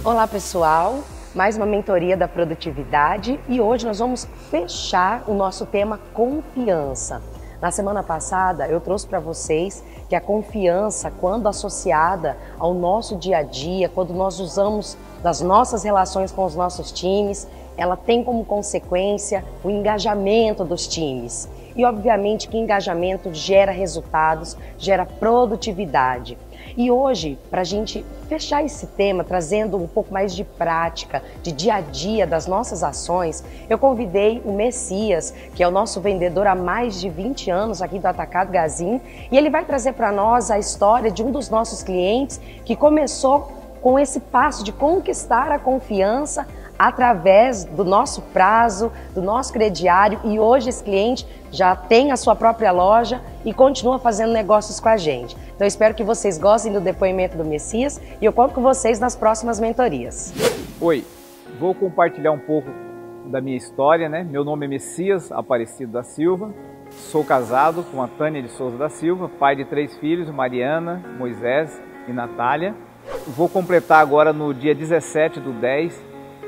Olá pessoal, mais uma mentoria da produtividade e hoje nós vamos fechar o nosso tema confiança. Na semana passada eu trouxe para vocês que a confiança, quando associada ao nosso dia a dia, quando nós usamos das nossas relações com os nossos times, ela tem como consequência o engajamento dos times. E obviamente que engajamento gera resultados, gera produtividade. E hoje, para a gente fechar esse tema, trazendo um pouco mais de prática, de dia a dia das nossas ações, eu convidei o Messias, que é o nosso vendedor há mais de 20 anos aqui do Atacado Gazin, e ele vai trazer para nós a história de um dos nossos clientes que começou com esse passo de conquistar a confiança através do nosso prazo, do nosso crediário, e hoje esse cliente já tem a sua própria loja e continua fazendo negócios com a gente. Então eu espero que vocês gostem do depoimento do Messias e eu conto com vocês nas próximas mentorias. Oi, vou compartilhar um pouco da minha história, né? Meu nome é Messias Aparecido da Silva, sou casado com a Tânia de Souza da Silva, pai de 3 filhos, Mariana, Moisés e Natália. Vou completar agora no dia 17/10,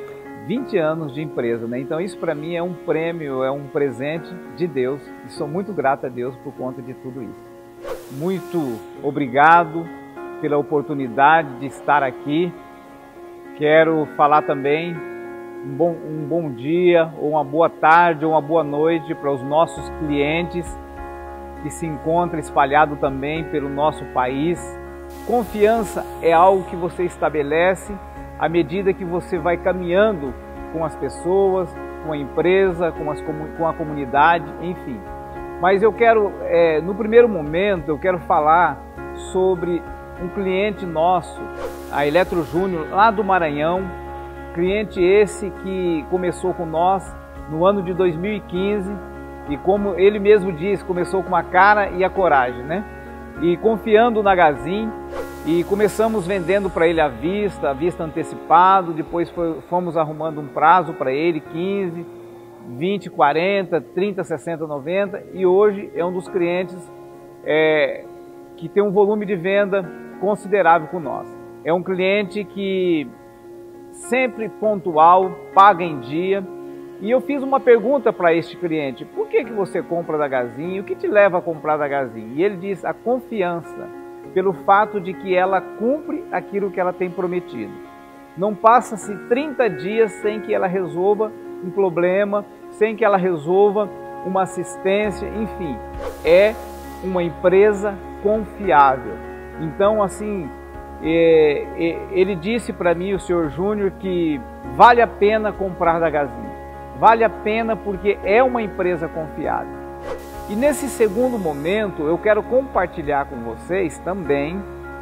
20 anos de empresa, né? Então isso para mim é um prêmio, é um presente de Deus e sou muito grato a Deus por conta de tudo isso. Muito obrigado pela oportunidade de estar aqui. Quero falar também um bom dia, ou uma boa tarde, ou uma boa noite para os nossos clientes que se encontram espalhados também pelo nosso país. Confiança é algo que você estabelece à medida que você vai caminhando com as pessoas, com a empresa, com a comunidade, enfim. Mas eu quero, no primeiro momento, eu quero falar sobre um cliente nosso, a Eletro Júnior, lá do Maranhão, cliente esse que começou com nós no ano de 2015 e, como ele mesmo diz, começou com a cara e a coragem, né? E confiando na Gazin, e começamos vendendo para ele à vista antecipado, depois fomos arrumando um prazo para ele, 15, 20, 40, 30, 60, 90, e hoje é um dos clientes que tem um volume de venda considerável com nós. É um cliente que sempre pontual, paga em dia, e eu fiz uma pergunta para este cliente: por que você compra da Gazin? O que te leva a comprar da Gazin? E ele diz: a confiança, pelo fato de que ela cumpre aquilo que ela tem prometido. Não passa-se 30 dias sem que ela resolva um problema, sem que ela resolva uma assistência, enfim, é uma empresa confiável. Então, assim, ele disse para mim, o senhor Júnior, que vale a pena comprar da Gazin. Vale a pena porque é uma empresa confiável. E nesse segundo momento eu quero compartilhar com vocês também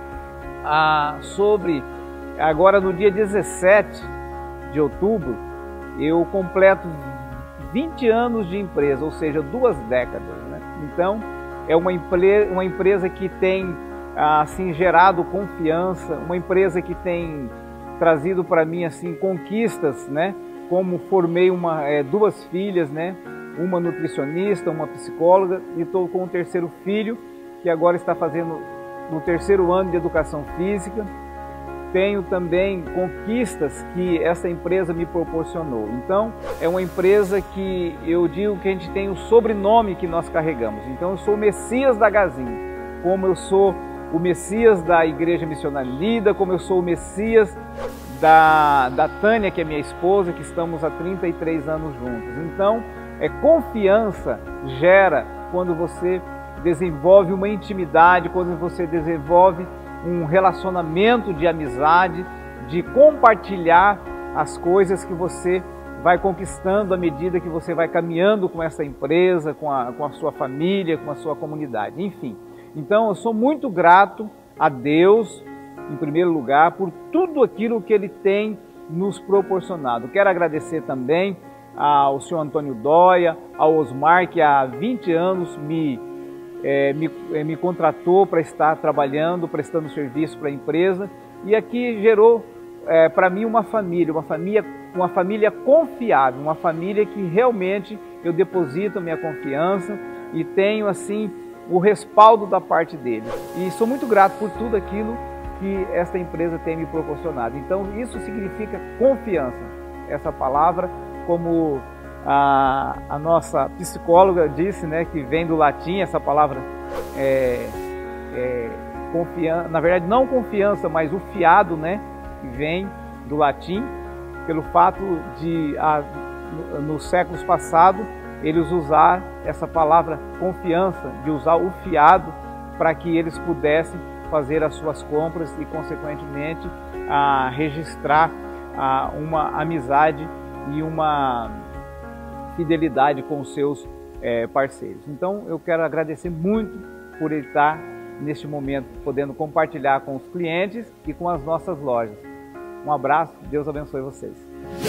sobre, agora no dia 17 de outubro, eu completo 20 anos de empresa, ou seja, 2 décadas, né? Então é uma empresa que tem assim gerado confiança, uma empresa que tem trazido para mim assim conquistas, né? Como formei 2 filhas, né? Uma nutricionista, uma psicóloga, e estou com o 3º filho, que agora está fazendo no 3º ano de educação física. Tenho também conquistas que essa empresa me proporcionou. Então, é uma empresa que eu digo que a gente tem o sobrenome que nós carregamos. Então, eu sou o Messias da Gazin, como eu sou o Messias da Igreja Missionária Lida, como eu sou o Messias da Tânia, que é minha esposa, que estamos há 33 anos juntos. Então, confiança gera quando você desenvolve uma intimidade, quando você desenvolve um relacionamento de amizade, de compartilhar as coisas que você vai conquistando à medida que você vai caminhando com essa empresa, com a sua família, com a sua comunidade, enfim. Então eu sou muito grato a Deus, em primeiro lugar, por tudo aquilo que Ele tem nos proporcionado. Quero agradecer também ao senhor Antônio Dóia, ao Osmar, que há 20 anos me contratou para estar trabalhando, prestando serviço para a empresa, e aqui gerou para mim uma família confiável, uma família que realmente eu deposito a minha confiança e tenho assim o respaldo da parte deles. E sou muito grato por tudo aquilo que esta empresa tem me proporcionado. Então isso significa confiança. Essa palavra, como a nossa psicóloga disse, né, que vem do latim, essa palavra confiança, na verdade não confiança, mas o fiado, né, que vem do latim, pelo fato de nos séculos passados eles usar essa palavra confiança, de usar o fiado para que eles pudessem fazer as suas compras e consequentemente registrar uma amizade e uma fidelidade com os seus parceiros. Então eu quero agradecer muito por ele estar neste momento podendo compartilhar com os clientes e com as nossas lojas. Um abraço, Deus abençoe vocês.